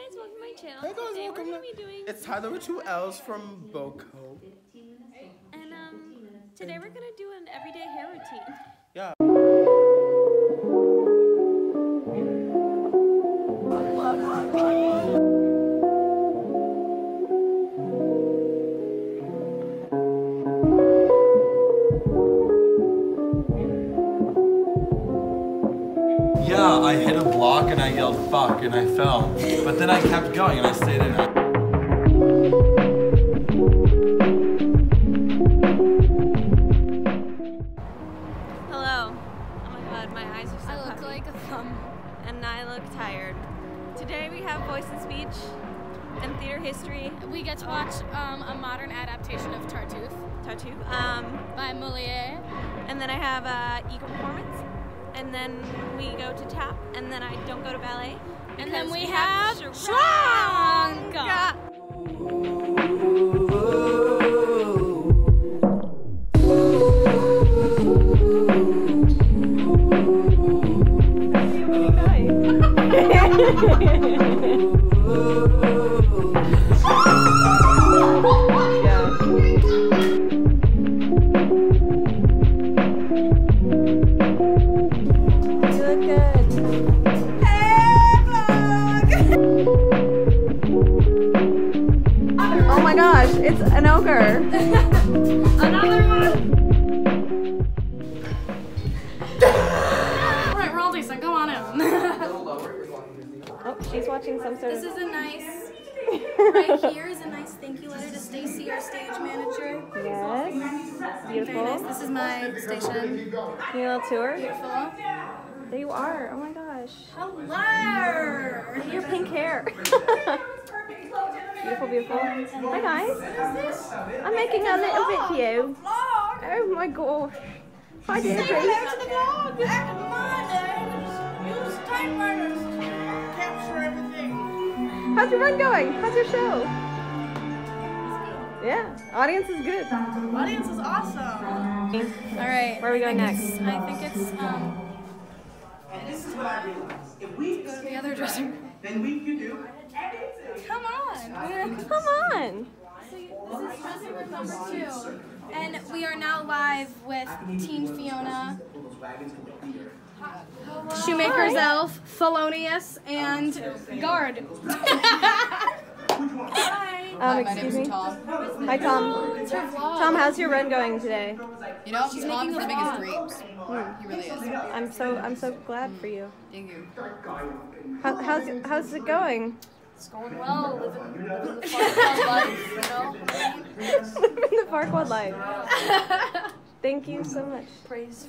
guys, welcome to my channel. Hey guys, Today welcome. we're gonna be doing. It's Tyler with 2 L's from Boko. And today we're gonna do an everyday hair routine. Yeah. Yeah, I hit a block and I yelled fuck and I fell. But then I kept going and I stayed in it. Hello. Oh my god, my eyes are so I look puffy. like a thumb. And I look tired. Today we have voice and speech and theater history. We get to watch a modern adaptation of Tartuffe by Molière. And then I have eco performance. And then we go to tap. And then I don't go to ballet. And then we have Shrek. Oh my gosh, it's an ogre. Another one. Alright, we're all decent. Go on in. Oh, she's watching some sort This of... is a nice, right here is a nice thank you letter to Stacy, our stage manager. Yes. Very Beautiful. nice. This is my station. Can you a little tour? Beautiful. There you are. Oh my gosh. Hello. Your pink hair. Beautiful, beautiful. Hi guys. I'm making a little video. Oh my gosh. Hi Deirdre. Say hello to the vlog. Come on, use typewriters to capture everything. How's your run going? How's your show? Yeah, audience is good. Audience is awesome. All right. Where are we going next? I think it's If we go to the other dressing room. then we can do. Come on. Come on. So this is dressing room number 2, and we are now live with Team Fiona, Shoemaker's Elf, Thelonious, and Guard. Hi. Excuse me. Hi Tom. It's her vlog. Tom, how's your run going today? You know, She's Tom's making a living his vlog. dreams. He really is. I'm so glad for you. Thank you. How's it going? It's going well. Living the Farquaad life, you know. Living the Farquaad life. Thank you so much. Praise.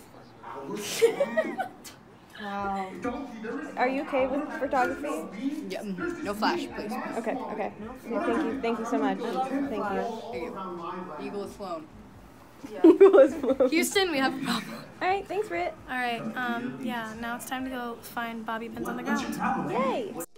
Wow. Are you okay with photography? Yeah, no flash, please. Okay, okay. Thank you so much. Thank you. Thank you. Eagle is flown. Houston, we have a problem. All right, thanks, Britt. All right. Yeah. Now it's time to go find bobby pins on the ground. Yay.